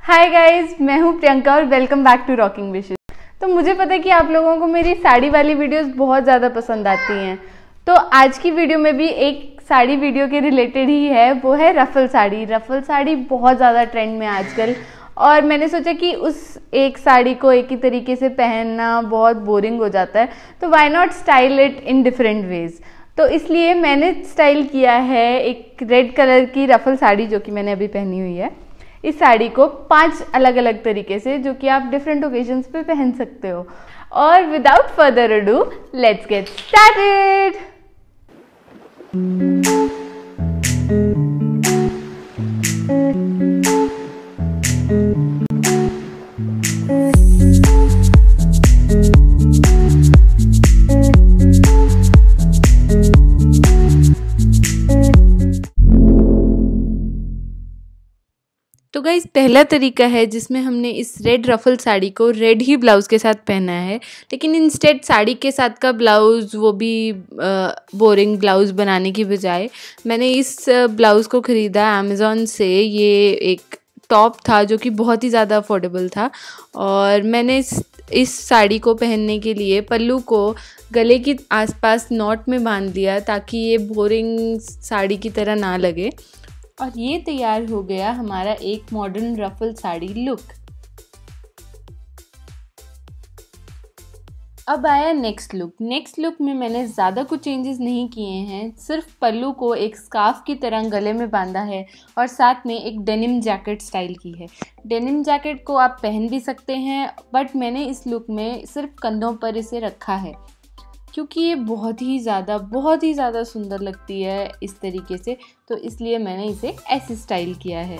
Hi guys, मैं हूँ प्रियंका और welcome back to rocking wishes. तो मुझे पता है कि आप लोगों को मेरी साड़ी वाली वीडियोस बहुत ज़्यादा पसंद आती हैं, तो आज की वीडियो में भी एक साड़ी वीडियो के रिलेटेड ही है, वो है रफल साड़ी। रफल साड़ी बहुत ज़्यादा ट्रेंड में आजकल, और मैंने सोचा कि उस एक साड़ी को एक ही तरीके से पहनना बहुत बोरिंग हो जाता है, तो why not style it in different ways. तो इसलिए मैंने स्टाइल किया है एक रेड कलर की रफल साड़ी जो कि मैंने अभी पहनी हुई है। इस साड़ी को 5 अलग अलग तरीके से, जो कि आप डिफरेंट ओकेजन्स पे पहन सकते हो। और without further ado, let's get started. तो गाइज, पहला तरीका है जिसमें हमने इस रेड रफल साड़ी को रेड ही ब्लाउज़ के साथ पहना है, लेकिन इंस्टेड साड़ी के साथ का ब्लाउज़ वो भी बोरिंग ब्लाउज़ बनाने की बजाय मैंने इस ब्लाउज़ को ख़रीदा अमेज़ॉन से। ये एक टॉप था जो कि बहुत ही ज़्यादा अफोर्डेबल था, और मैंने इस साड़ी को पहनने के लिए पल्लू को गले के आसपास नॉट में बांध दिया ताकि ये बोरिंग साड़ी की तरह ना लगे। और ये तैयार हो गया हमारा एक मॉडर्न रफल साड़ी लुक। अब आया नेक्स्ट लुक। नेक्स्ट लुक में मैंने ज़्यादा कुछ चेंजेस नहीं किए हैं, सिर्फ पल्लू को एक स्कार्फ की तरह गले में बांधा है और साथ में एक डेनिम जैकेट स्टाइल की है। डेनिम जैकेट को आप पहन भी सकते हैं, बट मैंने इस लुक में सिर्फ कंधों पर इसे रखा है क्योंकि ये बहुत ही ज़्यादा सुंदर लगती है इस तरीके से, तो इसलिए मैंने इसे ऐसे स्टाइल किया है।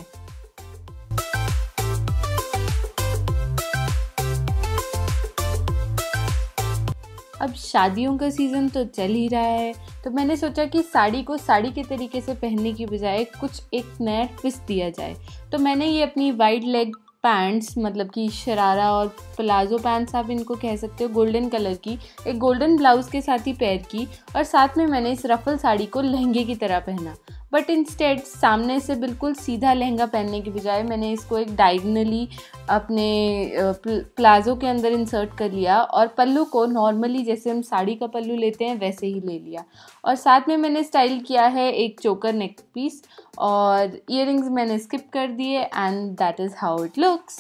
अब शादियों का सीज़न तो चल ही रहा है, तो मैंने सोचा कि साड़ी को साड़ी के तरीके से पहनने की बजाय कुछ एक नया ट्विस्ट दिया जाए। तो मैंने ये अपनी वाइड लेग पैंट्स, मतलब कि शरारा और प्लाजो पैंट्स आप इनको कह सकते हो, गोल्डन कलर की एक गोल्डन ब्लाउज़ के साथ ही पेयर की, और साथ में मैंने इस रफल साड़ी को लहंगे की तरह पहना। बट इंस्टेड सामने से बिल्कुल सीधा लहंगा पहनने की बजाय मैंने इसको एक डायगनली अपने प्लाजो के अंदर इंसर्ट कर लिया, और पल्लू को नॉर्मली जैसे हम साड़ी का पल्लू लेते हैं वैसे ही ले लिया। और साथ में मैंने स्टाइल किया है एक चोकर नेक पीस, और ईयरिंग्स मैंने स्किप कर दिए, and that is how it looks.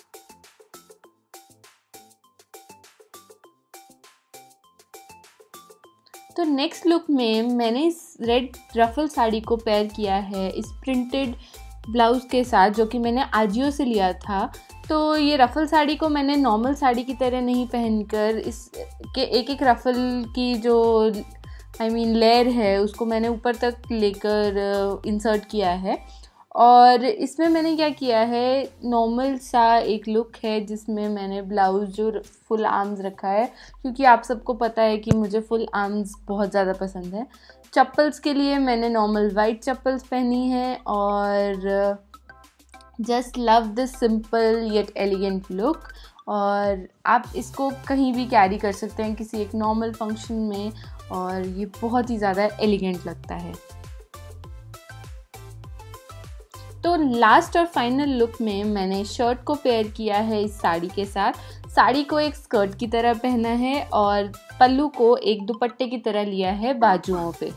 तो नेक्स्ट लुक में मैंने इस रेड रफल साड़ी को पेयर किया है इस प्रिंटेड ब्लाउज़ के साथ, जो कि मैंने आजियो से लिया था। तो ये रफल साड़ी को मैंने नॉर्मल साड़ी की तरह नहीं पहनकर इसके एक रफल की जो लेयर है उसको मैंने ऊपर तक लेकर इंसर्ट किया है। और इसमें मैंने क्या किया है, नॉर्मल सा एक लुक है जिसमें मैंने ब्लाउज़ जो फुल आर्म्स रखा है, क्योंकि आप सबको पता है कि मुझे फुल आर्म्स बहुत ज़्यादा पसंद है। चप्पल्स के लिए मैंने नॉर्मल वाइट चप्पल्स पहनी है, और just love this simple yet elegant look. और आप इसको कहीं भी कैरी कर सकते हैं किसी एक नॉर्मल फंक्शन में, और ये बहुत ही ज़्यादा एलिगेंट लगता है। तो लास्ट और फाइनल लुक में मैंने शर्ट को पेयर किया है इस साड़ी के साथ। साड़ी को एक स्कर्ट की तरह पहना है और पल्लू को एक दुपट्टे की तरह लिया है बाजुओं पे।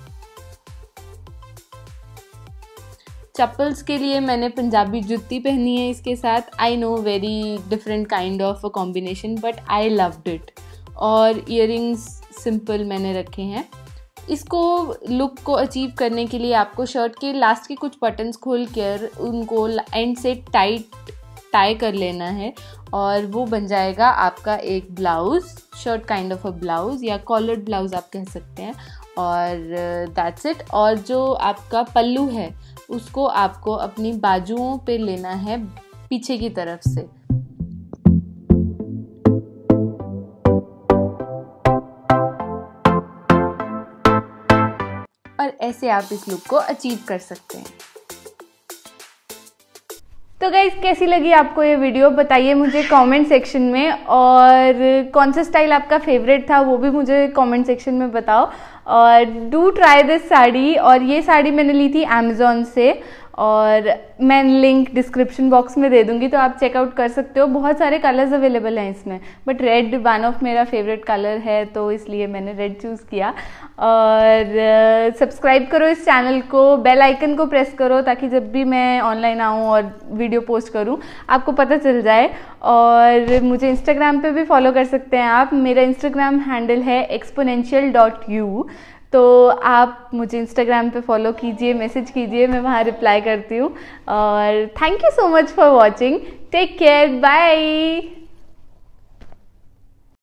चप्पल्स के लिए मैंने पंजाबी जुत्ती पहनी है इसके साथ। I know, very different kind of a combination, but I loved it. और ईयरिंग्स सिंपल मैंने रखे हैं। इसको लुक को अचीव करने के लिए आपको शर्ट के लास्ट के कुछ बटन्स खोल कर उनको एंड से टाई कर लेना है, और वो बन जाएगा आपका एक blouse, shirt kind of a blouse या कॉलर्ड ब्लाउज़ आप कह सकते हैं। और दैट्स इट। और जो आपका पल्लू है उसको आपको अपनी बाजुओं पे लेना है पीछे की तरफ से। और ऐसे आप इस लुक को अचीव कर सकते हैं। तो गाइज, कैसी लगी आपको ये वीडियो बताइए मुझे कमेंट सेक्शन में, और कौन सा स्टाइल आपका फेवरेट था वो भी मुझे कमेंट सेक्शन में बताओ। और डू ट्राई दिस साड़ी। और ये साड़ी मैंने ली थी अमेज़ॉन से, और मैं लिंक डिस्क्रिप्शन बॉक्स में दे दूँगी, तो आप चेकआउट कर सकते हो। बहुत सारे कलर्स अवेलेबल हैं इसमें, बट रेड वन ऑफ मेरा फेवरेट कलर है, तो इसलिए मैंने रेड चूज़ किया। और सब्सक्राइब करो इस चैनल को, बेल आइकन को प्रेस करो, ताकि जब भी मैं ऑनलाइन आऊँ और वीडियो पोस्ट करूँ आपको पता चल जाए। और मुझे इंस्टाग्राम पे भी फॉलो कर सकते हैं आप। मेरा इंस्टाग्राम हैंडल है exponential.u, तो आप मुझे इंस्टाग्राम पे फॉलो कीजिए, मैसेज कीजिए, मैं वहाँ रिप्लाई करती हूँ। और thank you so much for watching. Take care, bye.